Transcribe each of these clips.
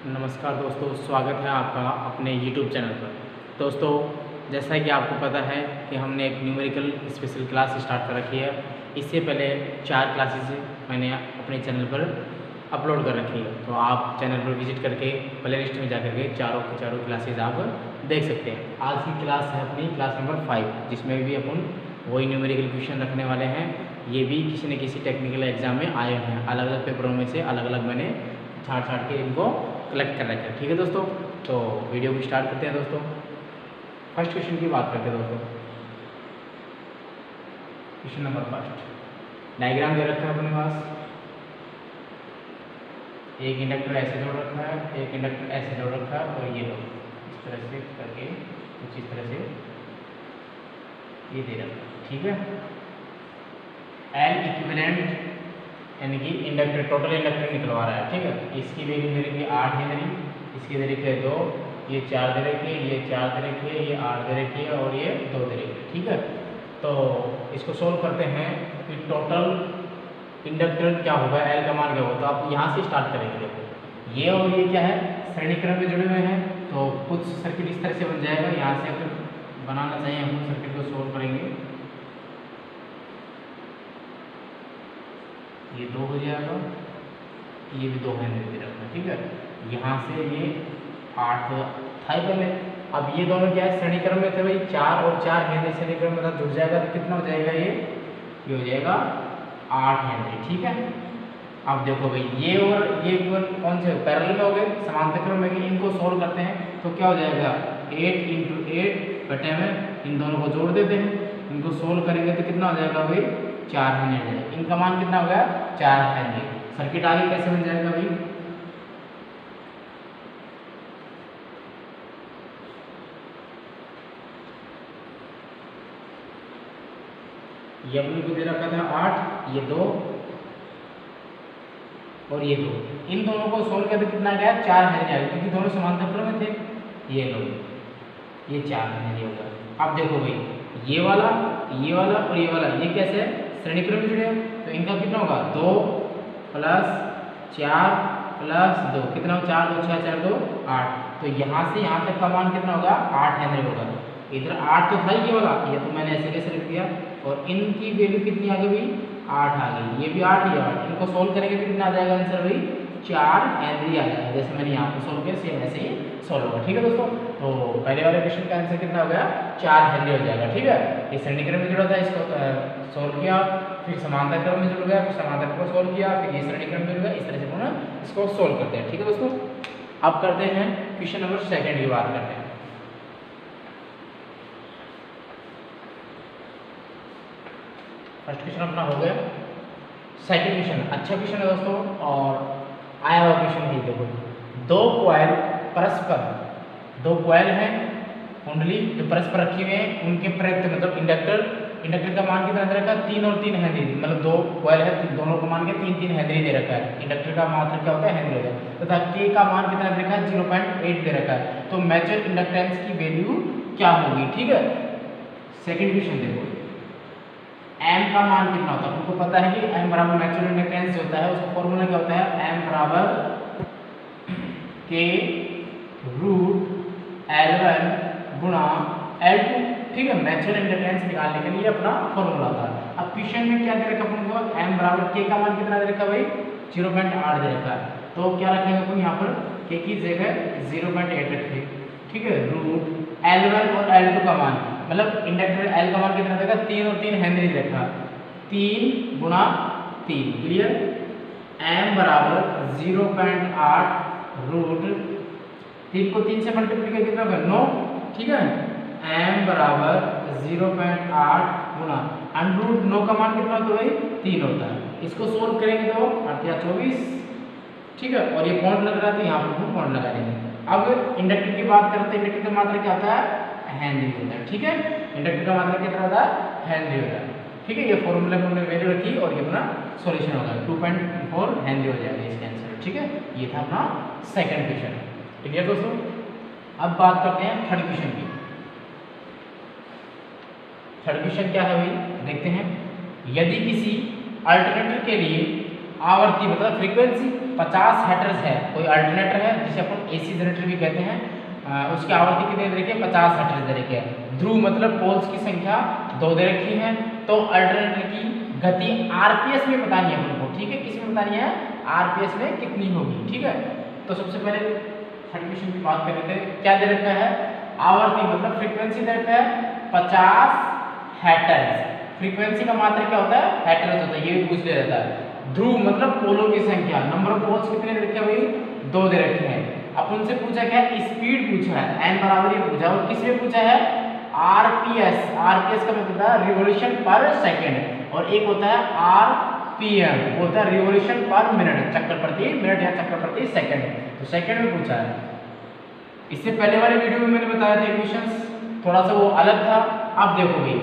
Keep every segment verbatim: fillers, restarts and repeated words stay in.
नमस्कार दोस्तों, स्वागत है आपका अपने यूट्यूब चैनल पर। दोस्तों, जैसा कि आपको पता है कि हमने एक न्यूमेरिकल स्पेशल क्लास स्टार्ट कर रखी है। इससे पहले चार क्लासेस मैंने अपने चैनल पर अपलोड कर रखी है, तो आप चैनल पर विजिट करके प्ले लिस्ट में जा करके चारों की चारों क्लासेस आप देख सकते हैं। आज की क्लास है अपनी क्लास नंबर फाइव, जिसमें भी अपन वही न्यूमेरिकल क्वेश्चन रखने वाले हैं। ये भी किसी न किसी टेक्निकल एग्जाम में आए हैं, अलग अलग पेपरों में से अलग अलग मैंने छाट छाट के इनको कलेक्ट कर रखा है। ठीक है दोस्तों, तो वीडियो को स्टार्ट करते हैं। दोस्तों, फर्स्ट क्वेश्चन की बात करते हैं। दोस्तों, क्वेश्चन नंबर फर्स्ट, डायग्राम दे रखा है अपने पास। एक इंडक्टर ऐसे जोड़ रखा है, एक इंडक्टर ऐसे जोड़ रखा है, और ये लोग इस तरह से करके कुछ इस तरह से ये दे रखा है। ठीक है, एल इक्विवेलेंट यानी कि इंडक्टर टोटल इंडक्टर निकलवा रहा है। ठीक है, इसकी वैल्यू दे रखी है आठ है मेरी, इसकी दे रखी है दो, ये चार दे रखी है, ये चार दे रखी है, ये आठ दे रखी है, और ये दो दे रखी है। ठीक है, तो इसको सोल्व करते हैं कि टोटल इंडक्टर क्या होगा, एल का मान क्या होगा। तो आप यहाँ से स्टार्ट करेंगे। देखो, ये और ये क्या है, श्रेणी क्रम में जुड़े हुए हैं, तो कुछ सर्किट इस तरह से बन जाएगा। यहाँ से अगर बनाना चाहिए हम सर्किट को सोल्व करेंगे, ये दो हो जाएगा, ये भी दो है दे रखा है। ठीक है, यहाँ से ये आठ था पहले। अब ये दोनों क्या है, श्रेणी क्रम में थे भाई, चार और चार हेनरी श्रेणी क्रम में जुड़ जाएगा, तो कितना हो जाएगा, ये ये हो जाएगा आठ हेनरी। ठीक है, अब देखो भाई, ये और ये कौन से पैरेलल में हो गए, समांतर क्रम में। इनको सोल्व करते हैं तो क्या हो जाएगा, एट इंटू एट बटे में इन दोनों को जोड़ देते हैं। इनको सोल्व करेंगे तो कितना हो जाएगा भाई, चार हेनरी। इनका मान कितना हो गया, चार हेनरी। सर्किट आगे कैसे बन जाएगा भाई, ये अपने को दे रखा था आठ, ये दो और ये दो, इन दोनों को सोल्व करके कितना गया, चार हेनरी आएगा, क्योंकि दोनों समांतर क्रम में थे। ये लो, ये चार हेनरी होगा। अब देखो भाई, ये वाला ये वाला और ये वाला, ये कैसे है, श्रेणी क्रम में जुड़े हैं, तो इनका कितना होगा, दो प्लस चार प्लस दो, कितना हो, चार दो छः, चार दो आठ। तो यहाँ से यहाँ तक का मान कितना होगा, आठ हेनरी होगा। इधर आठ तो था ये वाला, ये तो मैंने ऐसे कैसे रख दिया, और इनकी वैल्यू कितनी आ गई, आठ आ गई, ये भी आठ, ये आठ। इनको सोल्व करेंगे तो कितना आ जाएगा आंसर भाई, चार हेनरी आ जाएगा। जैसे मैंने यहाँ पर सोल्व किया, सेम ऐसे ही सोल्व होगा। ठीक है दोस्तों, तो पहले वाले क्वेश्चन का आंसर कितना हो गया, चार हेनरी हो जाएगा। ठीक है, ये श्रेणी क्रम में जुड़ा था, इसको सोल्व किया, फिर समांतर क्रम में जुड़ गया, फिर समांतर क्रम को सोल्व किया, फिर ये श्रेणी क्रम में जुड़ गया। इस तरह से पुनः इसको सोल्व करते हैं। ठीक है दोस्तों, अब करते हैं क्वेश्चन नंबर सेकेंड की बात करते हैं। फर्स्ट क्वेश्चन अपना हो गया, सेकंड क्वेश्चन अच्छा क्वेश्चन है दोस्तों, और आया हुआ क्वेश्चन भी देखो। दो कॉइल परस्पर, दो कॉइल हैं कुंडली जो परस्पर रखी हुई है, उनके प्रयुक्त मतलब इंडक्टर इंडक्टर का मान कितना दे रखा है, तीन और तीन हेनरी, मतलब दो कॉइल है, दोनों का मान के तीन तीन हेनरी दे रखा है। इंडक्टर का मात्रा क्या होता है, हेनरी होता है, तथा के का मान कितना दे रखा है, जीरो पॉइंट एट दे रखा है। तो म्यूचुअल इंडक्टेंस की वैल्यू क्या होगी। ठीक है, सेकेंड क्वेश्चन देखो, एम का मान कितना होता है, आपको पता है कि एम बराबर म्यूचुअल इंडक्टेंस होता है, उसका फॉर्मूला क्या होता है, एम बराबर के रूट एल वन गुणा एल टू। ठीक है, म्यूचुअल इंडक्टेंस निकालने के लिए अपना फॉर्मूला था। अब क्वेश्चन में क्या दे रखा अपन को, एम बराबर के का मान कितना दे रखा भाई, जीरो पॉइंट आठ दे रखा है। तो क्या रखेंगे अपन यहाँ पर, के की जगह जीरो पॉइंट एट रखेंगे। ठीक है, रूट एल वन और एल टू का मान, मतलब इंडक्टर एल का मान कितना देगा, तीन और तीन हेनरी देखा, तीन गुणा तीन। क्लियर, एम बराबर जीरो पॉइंट आठ रूट तीन को तीन से मल्टीप्लाई कितना होगा, नौ। ठीक है, एम बराबर जीरो पॉइंट आठ गुणा अंडर रूट नौ का मान कितना होता है भाई, तीन होता है। इसको सोल्व करेंगे तो अठारह चौबीस। ठीक है, और ये पॉइंट लग रहा है तो यहाँ पर हम पॉइंट लगा देंगे। अब इंडक्टर की बात करते हैं, इंडक्टर का मात्रा क्या होता है, हेनरी होता है। ठीक है, इंडक्टर का मात्रा कितना होता है, हेनरी होता है। ठीक है, ये फॉर्मूला में हमने वैल्यू रखी और ये अपना सॉल्यूशन होगा, टू पॉइंट फोर हेनरी हो जाएगा इसका आंसर। ठीक है, ये था अपना सेकंड क्वेश्चन। क्लियर दोस्तों, अब बात करते हैं थर्ड क्वेश्चन की। थर्ड क्वेश्चन क्या है भाई, देखते हैं। यदि किसी अल्टरनेटर के लिए आवर्ती मतलब फ्रीक्वेंसी पचास हर्ट्ज है, कोई अल्टरनेटर है जिसे अपन एसी जनरेटर भी कहते हैं, आ, उसकी आवृत्ति कितनी दे रखी है, पचास हर्ट्ज दे रखी है। ध्रुव मतलब पोल्स की संख्या दो दे रखी है। तो अल्टरनेटर की गति आरपीएस में बतानी है अपन को, ठीक है, किस में बतानी है, आरपीएस में कितनी होगी, ठीक है। तो सबसे पहले थर्ड क्वेश्चन की बात कर लेते हैं। क्या दे रखा है, आवर्ती मतलब फ्रीक्वेंसी दे रखा है पचास हर्ट्ज। फ्रीक्वेंसी का मात्रा क्या होता है, हर्ट्ज होता है, ये भी पूछ लिया जाता है। ध्रुव मतलब पोलों की संख्या, नंबर ऑफ पोल्स कितने दे रखे हैं भाई, दो दे रखे हैं। अपन से पूछा क्या, स्पीड पूछा है, एन बराबर ये पूछा, और किस में पूछा है, आरपीएस। आरपीएस का मतलब होता है रिवॉल्यूशन पर सेकंड, और एक होता है आरपीएम, वो होता है रिवॉल्यूशन पर मिनट, चक्कर प्रति मिनट या चक्कर प्रति सेकंड। तो सेकंड में पूछा है। इससे पहले वाले वीडियो में मैंने बताया था इक्वेशंस, थोड़ा सा वो अलग था। अब देखो भाई,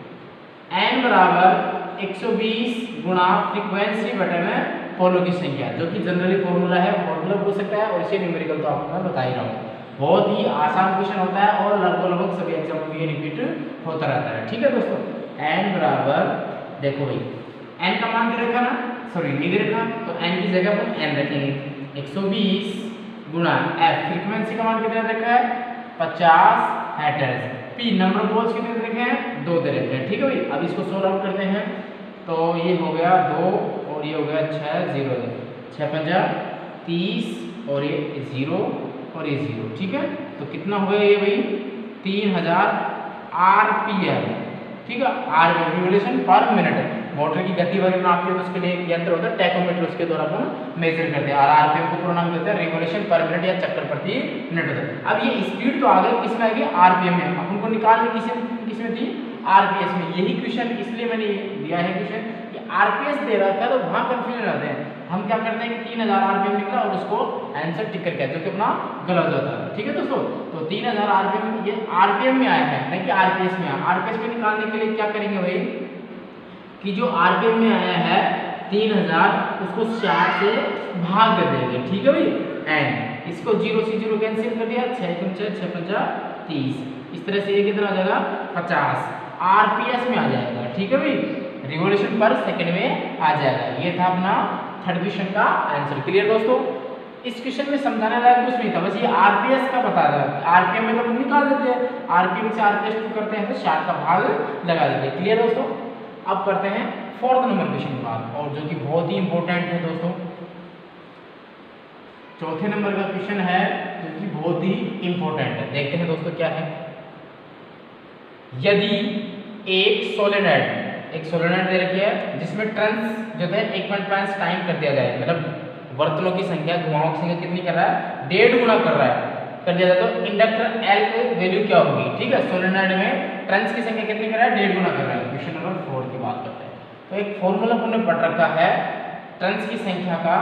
एन बराबर एक सौ बीस गुणा फ्रीक्वेंसी बटे में पोलों की संख्या, जो कि जनरली फॉर्मूला है, फॉर्मूला पूछ सकता है, और इसे न्यूमेरिकल तो आपको मैं बता ही रहा हूँ। बहुत ही आसान क्वेश्चन होता है और लगभग लगभग सभी एग्जाम में ये रिपीट होता रहता है, ठीक है दोस्तों। एन बराबर देखो भाई, एन का मान दे रखा ना, सॉरी नहीं दे रखा, तो एन की जगह पर एन रखेंगे। एक सौ बीस गुणा एफ, फ्रीक्वेंसी का मान कितना रखा है, पचास hertz. P number of poles कितने दे रखे हैं, दो दे रखे हैं, ठीक है भाई। अब इसको सॉल्व आउट करते हैं, तो ये हो गया दो और ये हो गया छः, जीरो छः पंजा तीस और ये जीरो और ये जीरो, ठीक है। तो कितना हो गया ये भाई, तीन हजार आरपीएम, ठीक है, R revolution per minute. Motor की गति वगैरह नापते हैं तो उसके लिए यंत्र होता है टैकोमीटर, उसके द्वारा अपन मेजर करते हैं, और आरपीएम को पूरा नाम देते हैं रिवोल्यूशन पर मिनट या चक्कर प्रति मिनट होता है। अब ये स्पीड तो आ गई, किस में आएगी, आरपीएम में। अपन को निकालनी किस किस में थी, आरपीएस में। यही क्वेश्चन इसलिए मैंने दिया है क्वेश्चन कि आरपीएस दे रखा है तो वहाँ कंफ्यूजन आते हैं। हम क्या करते हैं कि तीन हजार आरपीएम निकला और उसको आंसर टिक करके, जो कि अपना गलत होता है, ठीक है दोस्तों। तो तीन हजार आरपीएम ये आरपीएम में आया है, नहीं कि आरपीएस में आया। आरपीएस में निकालने के लिए क्या करेंगे भाई, कि जो आरपीएम में आया है तीन हजार, उसको साठ से भाग कर देंगे, ठीक है भाई। एन इसको जीरो से जीरो कैंसिल कर दिया, छः पंचा छः पंचा तीस, इस तरह से ये कितना आ जाएगा, पचास आरपीएस में आ जाएगा, ठीक है भाई। रिवॉल्यूशन पर सेकंड में आ जाएगा। ये था अपना थर्ड क्वेश्चन का आंसर। क्लियर दोस्तों, इस क्वेश्चन में समझाने लायक कुछ नहीं था, बस ये आरपीएस का बता रहा। आरपीएम में तो हम निकाल देते हैं, आरपीएम से आरपीएस टू करते हैं तो साठ का भाग लगा देते हैं। क्लियर दोस्तों, अब करते हैं फोर्थ नंबर क्वेश्चन की बात, और जो कि बहुत ही इंपॉर्टेंट है दोस्तों। चौथे नंबर का क्वेश्चन है जो कि बहुत ही इंपॉर्टेंट है। देखते हैं दोस्तों क्या है। यदि एक सोलेनॉइड एक सोलेनॉइड दे रखी है जिसमें टर्न्स जो है एक पॉइंट पाँच टाइम कर दिया जाए, मतलब वर्तनों की संख्या, घुमावों की संख्या कितनी कर रहा है, डेढ़ गुना कर रहा है, कर दिया जाए, तो इंडक्टर एल की वैल्यू क्या होगी, ठीक है। सोलेनॉइड में टर्न्स की संख्या कितनी कर रहा है, डेढ़ गुना कर रहा है। क्वेश्चन नंबर फोर की बात करते हैं। तो एक फॉर्मूला हमने पढ़ रखा है टर्न्स की संख्या का,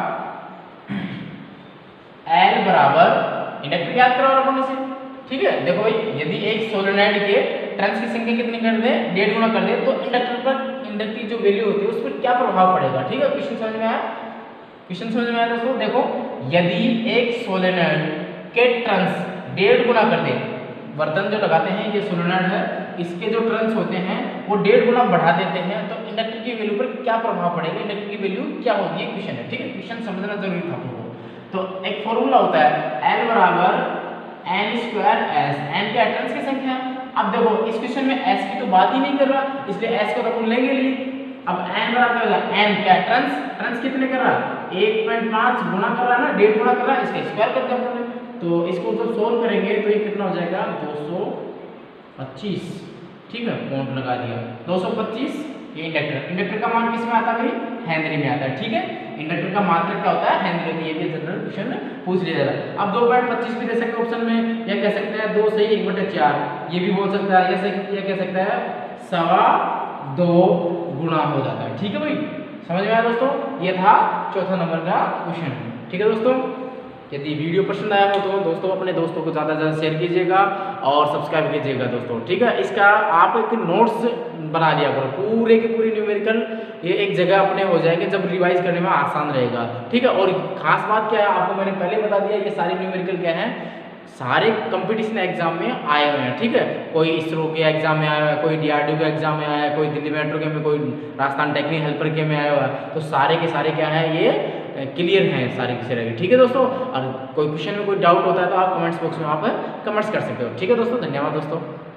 एल बराबर इंडक्टर याद करो अपने से, ठीक है। देखो भाई, यदि एक सोलेनॉइड के टर्न्स की संख्या कितनी कर दे, डेढ़ गुना कर दे, तो इंडक्टर पर इंडक्टिव जो वैल्यू होती है उस पर क्या प्रभाव पड़ेगा, ठीक है। क्वेश्चन समझ में आया, क्वेश्चन समझ में आया दोस्तों। देखो, यदि एक सोलेनॉइड के टर्न्स डेढ़ गुना कर दे, बर्तन जो लगाते हैं ये सोलेनॉइड है, इसके जो टर्न्स होते हैं वो डेढ़ गुना बढ़ा देते हैं, तो इंडक्टर की वैल्यू पर क्या प्रभाव पड़ेगा, इंडक्टर की वैल्यू क्या होगी, ये क्वेश्चन है, ठीक है। क्वेश्चन समझना जरूरी था आपको। तो एक फॉर्मूला होता है एल बराबर एन स्क्वायर एस, एन क्या टर्न्स की संख्या। अब देखो इस क्वेश्चन में एस की तो बात ही नहीं कर रहा, इसलिए एस को तो अपन लेंगे नहीं। अब एन बराबर एन क्या टर्न्स, टर्न्स कितने कर रहा, एक पॉइंट पाँच गुना कर रहा है ना, डेढ़ गुना कर रहा है, इसका स्क्वायर कर दिया हमने। तो इसको जब सोल्व करेंगे तो ये कितना हो जाएगा, दो सौ पच्चीस, ठीक है, पॉइंट लगा दिया दो सौ पच्चीस। ये इंडक्टर, इंडक्टर का मान किस में आता है भाई, हेनरी में आता है, ठीक है। इंडक्टर का मात्रक क्या होता है, हेनरी में। ये भी जनरल क्वेश्चन पूछ लिया जाता। अब दो पॉइंट पच्चीस भी दे सकते हैं ऑप्शन में, या कह सकते हैं दो सही एक बटे चार, ये भी बोल सकता है, या कह सकता है सवा दो गुना हो जाता है, ठीक है भाई। समझ में आया दोस्तों, ये था चौथा नंबर का क्वेश्चन, ठीक है दोस्तों। यदि वीडियो पसंद आया हो तो दोस्तों अपने दोस्तों को ज़्यादा से ज़्यादा शेयर कीजिएगा और सब्सक्राइब कीजिएगा दोस्तों, ठीक है। इसका आप एक नोट्स बना लिया करो, पूरे के पूरे न्यूमेरिकल ये एक जगह अपने हो जाएंगे, जब रिवाइज करने में आसान रहेगा, ठीक है। और खास बात क्या है, आपको मैंने पहले बता दिया, ये सारे न्यूमेरिकल क्या हैं, सारे कंपटीशन एग्जाम में आए हुए हैं, ठीक है। कोई इसरो के एग्जाम में आया हुआ है, कोई डीआरडीओ के एग्जाम में आया है, कोई दिल्ली मेट्रो के में, कोई राजस्थान टेक्निकल हेल्पर के में आया हुआ है। तो सारे के सारे क्या है, ये क्लियर हैं सारे के सारे, ठीक है दोस्तों। और कोई क्वेश्चन में कोई डाउट होता है तो आप कमेंट्स बॉक्स में आप कमेंट्स कर सकते हो, ठीक है दोस्तों। धन्यवाद दोस्तों।